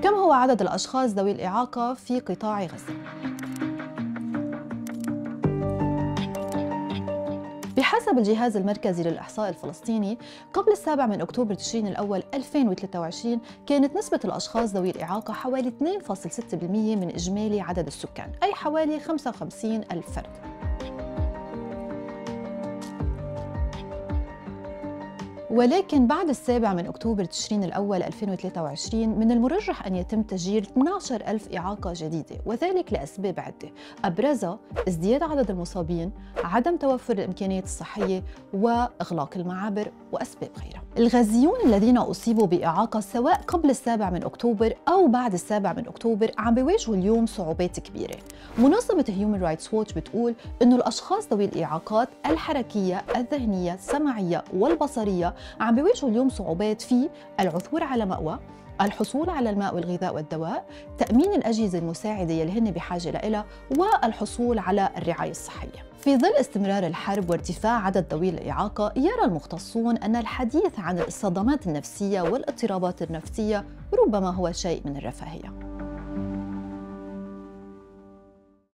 كم هو عدد الأشخاص ذوي الإعاقة في قطاع غزة؟ بحسب الجهاز المركزي للإحصاء الفلسطيني، قبل 7 أكتوبر تشرين الأول 2023 كانت نسبة الأشخاص ذوي الإعاقة حوالي 2.6% من إجمالي عدد السكان، أي حوالي 55 ألف فرد. ولكن بعد 7 أكتوبر تشرين الأول 2023 من المرجح أن يتم تسجيل 12 ألف إعاقة جديدة، وذلك لأسباب عدة أبرزها ازدياد عدد المصابين، عدم توفر الإمكانيات الصحية، وإغلاق المعابر، وأسباب غيرها. الغزيون الذين أصيبوا بإعاقة سواء قبل 7 أكتوبر أو بعد 7 أكتوبر عم بيواجهوا اليوم صعوبات كبيرة. منظمة هيومن رايتس ووتش بتقول إنه الأشخاص ذوي الإعاقات الحركية، الذهنية، السمعية والبصرية عم بيواجهوا اليوم صعوبات في العثور على مأوى، الحصول على الماء والغذاء والدواء، تأمين الأجهزة المساعدة يلي هن بحاجة لها، والحصول على الرعاية الصحية. في ظل استمرار الحرب وارتفاع عدد ذوي الإعاقة، يرى المختصون أن الحديث عن الصدمات النفسية والاضطرابات النفسية ربما هو شيء من الرفاهية.